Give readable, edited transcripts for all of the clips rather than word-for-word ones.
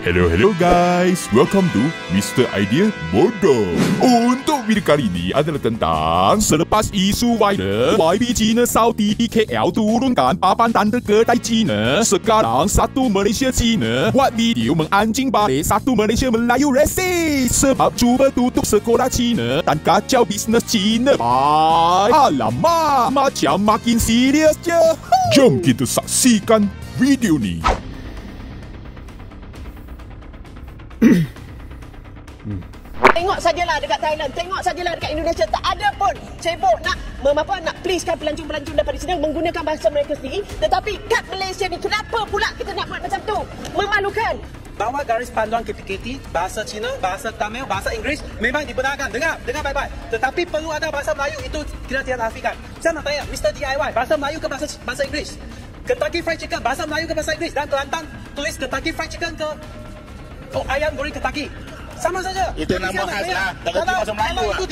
Hello guys, welcome to Mr. Idea Bodoh. Untuk video kali ini adalah tentang selepas isu viral YB China Saudi di KL turunkan papan tanda kedai China. Sekarang satu Malaysia China buat video menganjing balik satu Malaysia Melayu resis sebab cuba tutup sekolah China dan kacau bisnes China. Alamak, macam makin serius je. Jom kita saksikan video ni. Tengok sajalah dekat Thailand, tengok sajalah dekat Indonesia, tak ada pun cebok nak nak pleasekan pelancong-pelancong daripada sini menggunakan bahasa mereka sendiri. Tetapi kat Malaysia ni kenapa pula kita nak buat macam tu? Memalukan. Bahawa garis panduan KPKT, bahasa Cina, bahasa Tamil, bahasa Inggeris memang dibenarkan. Dengar baik-baik. Tetapi perlu ada bahasa Melayu, itu kita tidak nafikan. Saya nak tanya, Mr. DIY, bahasa Melayu ke bahasa Inggeris? Kentucky Fried Chicken, bahasa Melayu ke bahasa Inggeris? Dan Kelantan tulis Kentucky Fried Chicken ke ayam goreng Kentucky? Sama saja. Itu nama khas lah. Tak bahasa Melayu lah.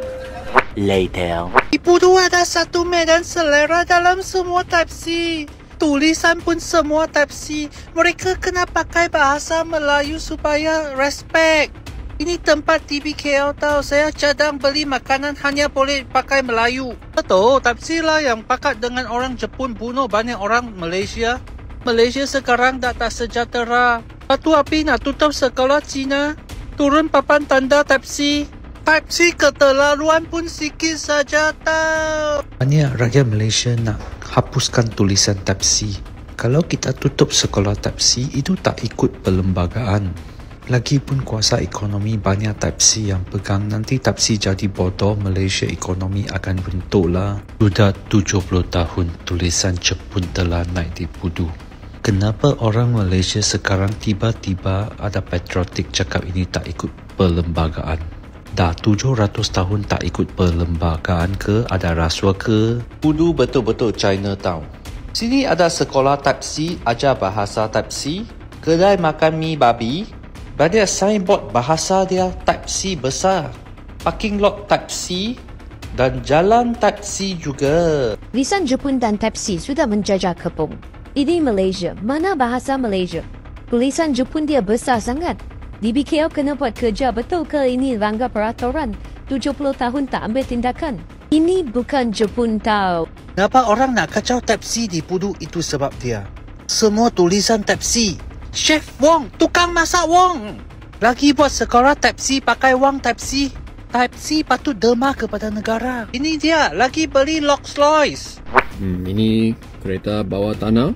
Later. Ibu ada satu medan selera dalam semua Type C. Tulisan pun semua Type C. Mereka kena pakai bahasa Melayu supaya respect. Ini tempat TBKL tau. Saya cadang beli makanan hanya boleh pakai Melayu. Betul, Type C lah yang pakat dengan orang Jepun bunuh banyak orang Malaysia. Malaysia sekarang dah tak sejahtera. Batu api nak tutup sekolah Cina. Turun papan tanda Type C. Type C keterlaluan pun sikit saja tau. Banyak rakyat Malaysia nak hapuskan tulisan Type C. Kalau kita tutup sekolah Type C, itu tak ikut perlembagaan. Lagipun kuasa ekonomi banyak Type C yang pegang. Nanti Type C jadi bodoh, Malaysia ekonomi akan runtuhlah. Sudah 70 tahun tulisan Jepun telah naik di Pudu. Kenapa orang Malaysia sekarang tiba-tiba ada patriotik cakap ini tak ikut perlembagaan? Dah 700 tahun tak ikut perlembagaan ke? Ada rasuah ke? Pudu betul-betul Chinatown. Sini ada sekolah Type C, ajar bahasa Type C. Kedai makan mi babi. Banyak signboard bahasa dia Type C besar. Parking lot Type C. Dan jalan Type C juga. Lisan Jepun dan Type C sudah menjajah kepung. Ini Malaysia, mana bahasa Malaysia? Tulisan Jepun dia besar sangat. DBKL kena buat kerja, betul ke ini langgar peraturan? 70 tahun tak ambil tindakan. Ini bukan Jepun tau. Kenapa orang nak kacau Type C di Pudu? Itu sebab dia. Semua tulisan Type C. Chef Wong, tukang masak Wong. Lagi buat sekolah Type C pakai wang Type C. Type C patut derma kepada negara. Ini dia, lagi beli Rolls Royce. Ini kereta bawah tanah.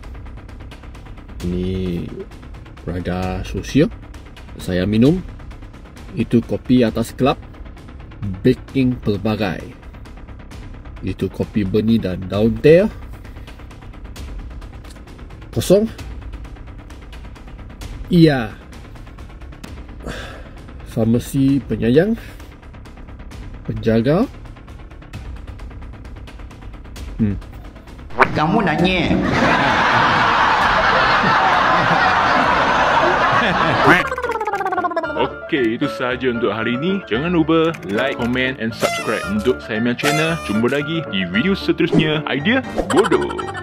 Ini Raga Sosial. Saya minum. Itu kopi atas kelab. Baking pelbagai. Itu kopi benih dan daun teh. Kosong. Iya. Farmasi penyayang. Penjaga. Kamu nanya. Okey, itu sahaja untuk hari ini. Jangan lupa like, comment and subscribe untuk saya punya channel. Jumpa lagi di video seterusnya. Idea Bodoh.